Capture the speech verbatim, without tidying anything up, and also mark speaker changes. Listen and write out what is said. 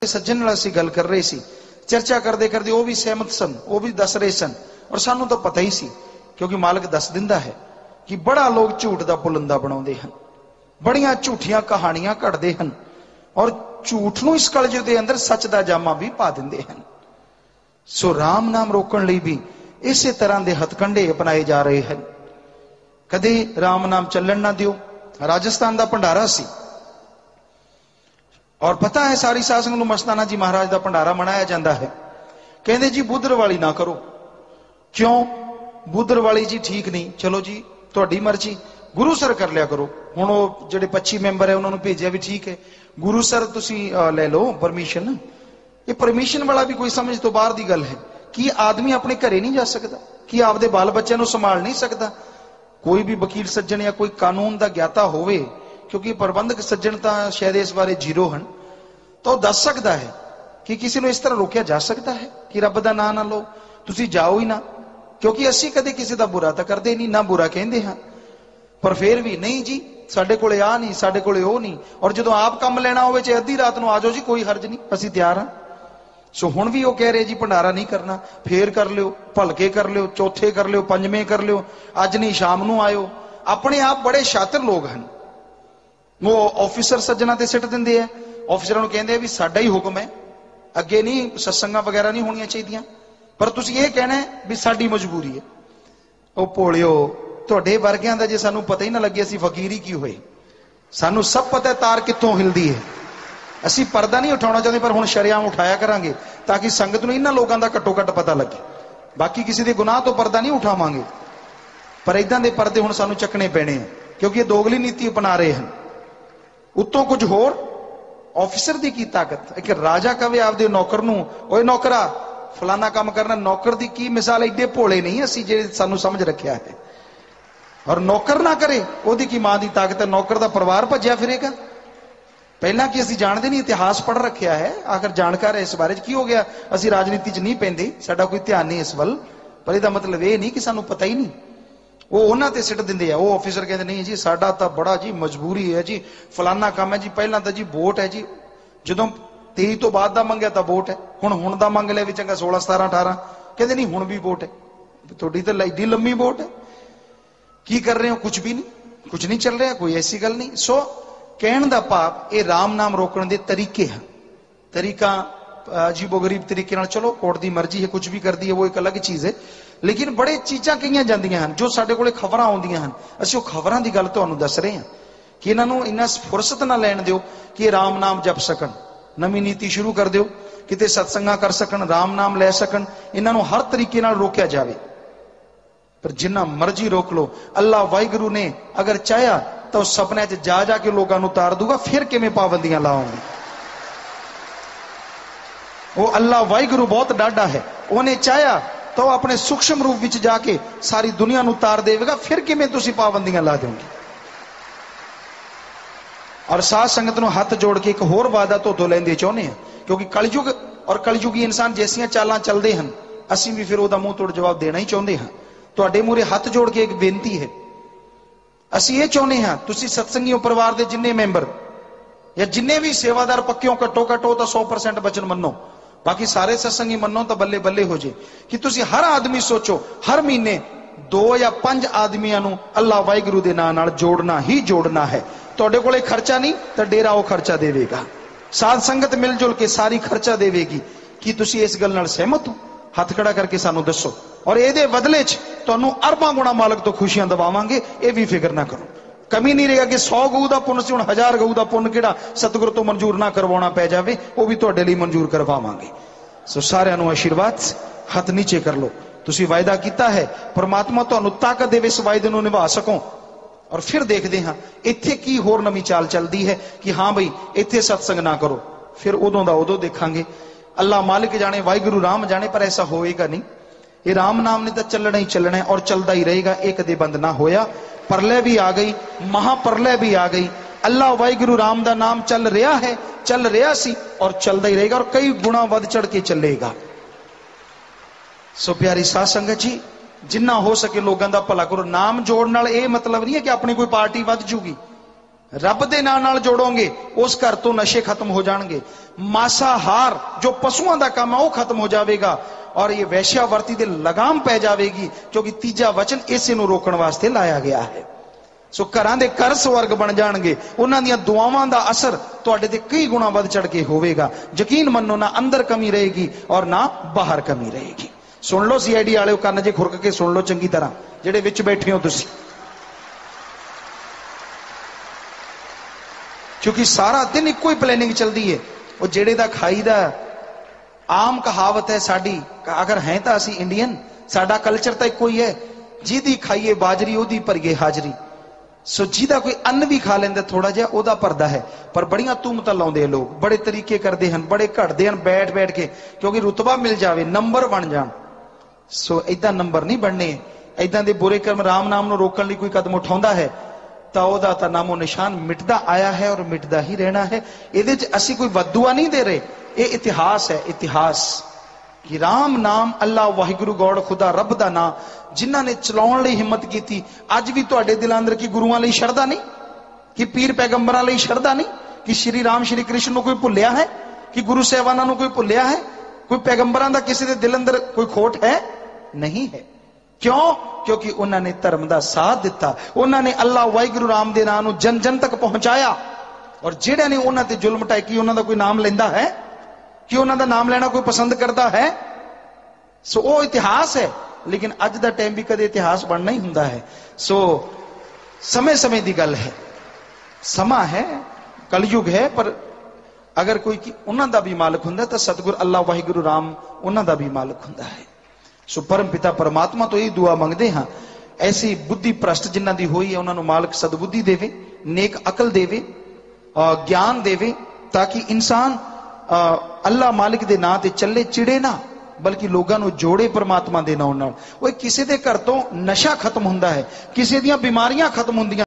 Speaker 1: सज्जन नाल असीं गल कर रहे सी, चर्चा करते करते वो भी सहमत सन, वो भी दस रहे सन और सानू तो पता ही सी क्योंकि मालिक दस दिंदा है कि बड़ा लोग झूठ का पुलंदा बनाते हैं, बड़िया झूठियां कहानियां घड़ते हैं और झूठ नूं इस कलयुग के अंदर सच का जामा भी पा देंदे हैं। सो राम नाम रोकण लई भी इस तरह के हथकंडे अपनाए जा रहे हैं। कदे राम नाम चलन ना दियो। राजस्थान का भंडारा सी और पता है सारी साध संगत नूं मस्ताना जी महाराज का भंडारा मनाया जाता है। कहते जी बुधरवाली ना करो, क्यों बुधरवाली जी ठीक नहीं, चलो जी तुहाडी मर्जी, गुरुसर कर लिया करो। हुण वो जिहड़े पच्ची मैंबर है उन्होंने भेजा भी ठीक है, गुरुसर तुसीं ले लो परमिशन। ये परमिशन वाला भी कोई समझ तो बाहर की गल है कि आदमी अपने घरे नहीं जा सकता, कि आपदे बाल बच्चों को संभाल नहीं सकता। कोई भी वकील सज्जन या कोई कानून का ज्ञाता होवे, क्योंकि प्रबंधक सज्जन तो शायद इस बारे जीरो हैं, तो दस सकता है कि किसी को इस तरह रोकया जा सकता है कि रब का नाम ना लो, तुसीं जाओ ही ना, क्योंकि असीं कदे किसी का बुरा तो करते नहीं, ना बुरा कहते हैं, पर फिर भी नहीं जी साडे कोले आ नहीं, साडे कोले ओ नहीं, और जो आप काम लेना होवे चाहे अद्धी रात को आ जाओ जी, कोई हर्ज नहीं, असीं तैयार हाँ। सो हुण भी वो कह रहे जी भंडारा नहीं करना, फिर कर लियो, भलके कर लियो, चौथे कर लियो, पंजवें कर लियो, अज नहीं शाम नूं आयो। अपने आप बड़े शातिर लोग हैं, वो ऑफिसर सज्जना ते सिट दिंदे है, ऑफिसरां नूं कहंदे भी साडा ही हुक्म है, अगे नहीं सत्संगां वगैरह नहीं होणियां चाहीदियां, पर तुसीं ये कहना है भी साडी मजबूरी है। ओ भोलिओ, तुहाडे वर्गियां दा जे सानूं पता ही ना लगे असीं फकीर ही की होए। सानूं सब पता है तार कित्थों हिलदी है। असीं पर्दा नहीं उठाउणा चाहते, पर हुण शरेआम उठाया करांगे ताकि संगत नूं इन्हां लोकां दा घट्टो घट्ट पता लगे। बाकी किसी दे गुनाह तो पर्दा नहीं उठावांगे, पर इदां दे पर्दे हुण सानूं चकने पैणे हैं, क्योंकि ये दोगली नीति अपना रहे हैं। उत्तों कुछ होर ऑफिसर दी की ताकत, एक राजा कवे आपदे नौकर नूं, ओए नौकरा फलाना काम करना, नौकर दी की मिसाल, एडे भोले नहीं असीं जे सानूं समझ रखिया है। और नौकर ना करे ओदी की मां दी ताकत है, नौकर दा परिवार भज्या फिरेगा। पहला कि असीं जानते नहीं, इतिहास पढ़ रखिया है, आखिर जानकार है इस बारे की हो गया, असीं राजनीति च नहीं पैंदे, साडा कोई ध्यान नहीं इस वल, पर इहदा मतलब ये नहीं कि सानूं पता ही नहीं। वो उन्हां ते सिट दिंदे आ, वो ऑफिसर कहते नहीं जी साडा तां बड़ा जी मजबूरी है जी, फलाना काम है जी, पहला तो जी वोट है जी, जदों तेई तो बाद दा मंगया तां वोट है, हुण हुण दा मंग लिया भी चंगा सोलह सतारह अठारह, कहते नहीं हुण भी वोट है, तुहाडी तां एडी लंबी वोट है, की कर रहे हो, कुछ भी नहीं, कुछ नहीं चल रहा, कोई ऐसी गल नहीं। सो कहण दा भाव ये राम नाम रोकण दे तरीके हैं। तरीका अजीबो गरीब तरीके नाल, चलो कोर्ट दी मर्जी है, कुछ भी कर दी है वो एक अलग चीज़ है, लेकिन बड़े चीज़ां कईयां जांदियां हैं जो साडे कोले खबरां आउंदियां हैं, असीं ओह खबरां दी गल तुहानूं दस रहे हैं कि इन्हां नूं इन्ना फुरसत ना लैण दिओ कि राम नाम जप सकण। नवीं नीति शुरू कर दिओ, किते सत्संगां कर सकण, राम नाम लै सकण, इन्हां नूं हर तरीके नाल रोकिया जावे। पर जिन्ना मर्जी रोक लो, अल्लाह वाहिगुरू ने अगर चाहया तो सपने च जा जाके लोगों को उतार दूंगा, फिर किवें पाबंदियां लाओगे। वो अल्लाह वाहिगुरू बहुत डाढ़ा है, उन्हें चाहया तो अपने सूक्ष्म रूप विच जाके सारी दुनिया को उतार देगा, फिर किवें तुसीं पाबंदियां ला दोगे। और साध संगत नूं हथ जोड़ के एक होर वादा तो तो लेंदे चाहुंदे हैं, क्योंकि कलयुग और कलयुगी इंसान जैसियां चालां चलदे हैं, असीं भी फिर उहदा मूंह तोड़ जवाब देना ही चाहुंदे हां। तुहाडे मूहरे हथ जोड़ के एक बेनती है, असीं ये चाहुंदे हां तुसीं सत्संगी परिवार के जिन्ने मैंबर या जिन्ने भी सेवादार पक्कियों घट्टो घट्टो तो सौ परसेंट वचन मनो, बाकी सारे सत्संगी मनो तो बल्ले बल्ले हो जाए कि तुसीं हर आदमी सोचो हर महीने दो या पांच आदमियों नूं अल्लाह वाहिगुरू दे नाम नाल जोड़ना ही जोड़ना है। तुहाडे कोले खर्चा नहीं तो डेरा वो खर्चा देवेगा, साध संगत मिलजुल के सारी खर्चा देवेगी। कि तुसीं इस गल नाल सहमत हो? हथ खड़ा करके सानू दसो, और ये बदले च तुहानू अरबां गुणा मालक तो खुशियां दवावांगे, ये भी फिक्र ना करो। कमी नहीं रहेगा कि सौ गऊ का पुण्य से हुण हजार गऊ का पुण्य किहड़ा सतगुरु तो मंजूर ना करवाना पै जावे, वो भी तुहाडे लई मंजूर करवावांगे। सो सारिआं नू आशीर्वाद, हथ नीचे कर लो। तुसीं वायदा कीता है, परमात्मा तुहानू ताकत देवे इस वायदे नू निभा सको। और फिर देखते हाँ इत्थे की होर नवीं चाल चलती है कि हाँ बई इत्थे सत्संग ना करो, फिर उदों दा उदों देखांगे। अल्लाह मालिक जाने, वाहिगुरू राम जाने, पर ऐसा होएगा नहीं। ये राम नाम ने तो चलना ही चलना है और चलता ही रहेगा, एक कदे बंद ना होया। परलय भी आ गई, महापरलय भी आ गई, अल्लाह वाहिगुरू राम दा नाम चल रहा है, चल रहा सी और चलता ही रहेगा, और कई गुणा वध चढ़ के चलेगा। सो प्यारी साध संगत जी, जिन्ना हो सके लोगों का भला करो। नाम जोड़ने वाला ये मतलब नहीं है कि अपनी कोई पार्टी वध जूगी। रब दे नाम नाल जोड़ोगे उस घर तो नशे खत्म हो जाएंगे। मांसाहार जो पशुओं का काम है वह खत्म हो जाएगा और ये वैश्यावर्ती दे लगाम पै जाएगी, क्योंकि तीजा वचन इसे नूं रोकण वास्ते लाया गया है। सो घरां दे घर स्वर्ग बन जाएंगे, उन्हां दीयां दुआवां दा असर तुहाडे ते कई गुणा वध चढ़ के होवेगा। यकीन मन्नो, ना अंदर कमी रहेगी और ना बाहर कमी रहेगी। सुन लो सी आई डी वाले, कान जे खुरक के सुन लो चंगी तरह, जेडे विच बैठे हो तुसीं, क्योंकि सारा दिन इको ही प्लैनिंग चलती है। वो जेड़े दा खाई दा आम कहावत है साड़ी, अगर है तो असी इंडियन, साडा कल्चर तो इको ही है, जिहदी खाइए बाजरी ओदी भरीए हाजरी। सो जिहदा कोई अन्न भी खा लेंदा थोड़ा जिहा ओदा भरदा है, पर बड़ियां तुमतां लाउंदे लोग, बड़े तरीके करते हैं, बड़े घटते हैं बैठ बैठ के, क्योंकि रुतबा मिल जाए, नंबर बन जान। सो इदां नंबर नहीं बनने, इदां दे बुरे कर्म राम नाम नूं रोकण लई कोई कदम उठाउंदा है तो ओदा तां नामो निशान मिटदा आया है और मिटदा ही रहना है। इहदे च असीं कोई वदुआ नहीं दे रहे, ये इतिहास है, इतिहास कि राम नाम, अल्लाह वाहिगुरु गौड़ खुदा रब दा नाम जिन्हां ने चलाउण लई हिम्मत कीती। अज भी तुहाडे दिलां अंदर की गुरुआं लई शरधा नहीं, कि पीर पैगंबरां लई शरधा नहीं, कि श्री राम श्री कृष्ण नूं कोई भुल्लिया है, कि गुरु साहिबानां नूं कोई भुल्लिया है, कोई पैगंबरां दा किसी दे दिल अंदर कोई खोट है? नहीं है। क्यों? क्योंकि उन्होंने धर्म का साथ दिता, उन्होंने अल्लाह वाहिगुरु राम दे नाम नूं जन जन तक पहुंचाया। और जिहड़े ने उन्हां ते जुल्म ढाए, कि उन्हां दा कोई नाम लेंदा है? कि उन्हां दा नाम लेना कोई पसंद करता है? सो वो इतिहास है, लेकिन अज दा टाइम भी कदे इतिहास बनना ही हुंदा है। सो समय समय की गल है, समा है, कलयुग है, पर अगर कोई उन्हां दा भी मालिक हुंदा तो सतगुर अल्लाह वाहिगुरु राम उन्हां दा भी मालिक हुंदा है। सो परम पिता परमात्मा तो यही दुआ मंगते हाँ, ऐसी बुद्धि भ्रष्ट जिन्हां दी होई है उन्हां नूं मालिक सदबुद्धि देवे, नेक अकल देवे, ज्ञान देवे, ताकि इंसान अल्लाह मालिक दे नां ते चले, चिड़े ना, बल्कि लोगों को जोड़े परमात्मा दे नाम नाल। वो किसी दे घर तो नशा खत्म हुंदा है, किसी दियां बीमारियां खत्म हुंदियां